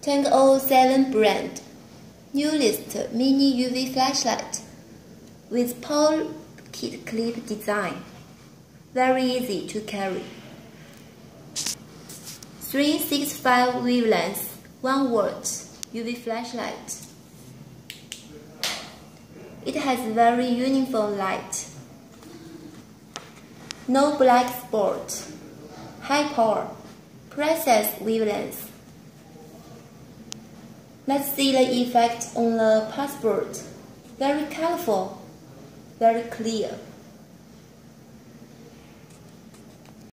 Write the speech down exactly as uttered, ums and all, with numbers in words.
Tank zero seven brand newest mini U V flashlight with pocket clip design, very easy to carry. three sixty-five wavelength, one watt U V flashlight. It has very uniform light, no black spot, high power, precise wavelength. Let's see the effect on the passport. Very colorful, very clear.